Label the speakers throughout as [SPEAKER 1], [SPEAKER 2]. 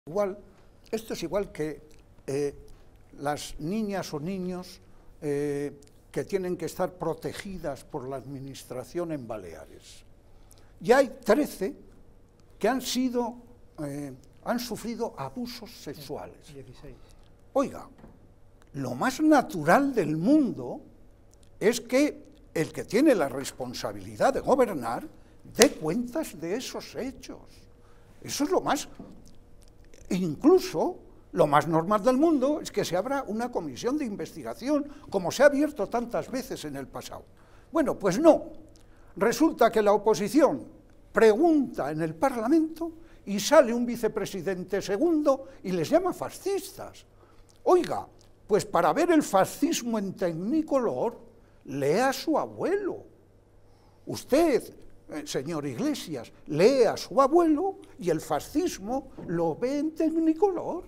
[SPEAKER 1] Igual, esto es igual que las niñas o niños que tienen que estar protegidas por la administración en Baleares. Ya hay 13 que han sufrido abusos sexuales.
[SPEAKER 2] 16.
[SPEAKER 1] Oiga, lo más natural del mundo es que el que tiene la responsabilidad de gobernar dé cuentas de esos hechos. Eso es lo más... Incluso, lo más normal del mundo es que se abra una comisión de investigación, como se ha abierto tantas veces en el pasado. Bueno, pues no. Resulta que la oposición pregunta en el Parlamento y sale un vicepresidente segundo y les llama fascistas. Oiga, pues para ver el fascismo en tecnicolor, lea a su abuelo. Usted, señor Iglesias, lee a su abuelo y el fascismo lo ve en tecnicolor.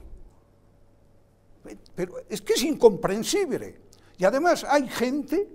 [SPEAKER 1] Pero es que es incomprensible. Y además hay gente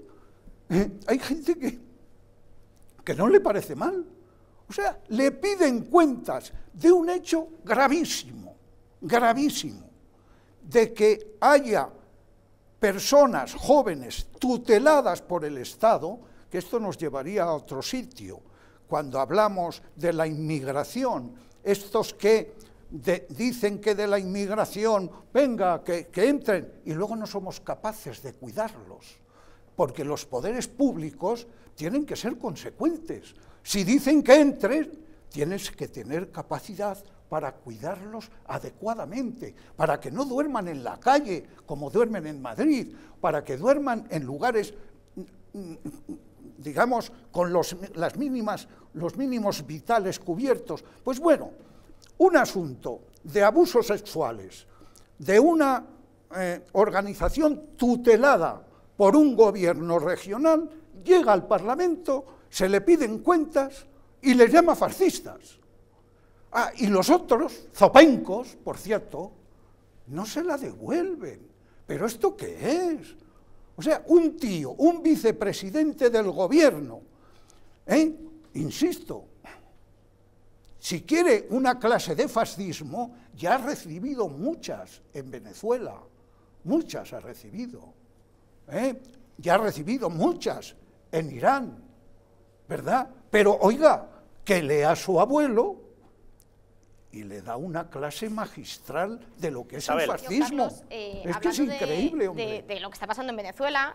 [SPEAKER 1] que no le parece mal. O sea, le piden cuentas de un hecho gravísimo, gravísimo, de que haya personas jóvenes tuteladas por el Estado, que esto nos llevaría a otro sitio. Cuando hablamos de la inmigración, estos que dicen que de la inmigración, venga, que entren, y luego no somos capaces de cuidarlos, porque los poderes públicos tienen que ser consecuentes. Si dicen que entren, tienes que tener capacidad para cuidarlos adecuadamente, para que no duerman en la calle, como duermen en Madrid, para que duerman en lugares, digamos, con los mínimos vitales cubiertos. Pues bueno, un asunto de abusos sexuales, de una organización tutelada por un gobierno regional, llega al Parlamento, se le piden cuentas y les llama fascistas. Ah, y los otros, zopencos, por cierto, no se la devuelven. ¿Pero esto qué es? O sea, un tío, un vicepresidente del gobierno, insisto, si quiere una clase de fascismo, ya ha recibido muchas en Venezuela, muchas ha recibido, ya ha recibido muchas en Irán, ¿verdad? Pero oiga, que lea a su abuelo y le da una clase magistral de lo que es el fascismo.
[SPEAKER 3] Carlos,
[SPEAKER 1] es que es increíble, hombre.
[SPEAKER 3] De lo que está pasando en Venezuela,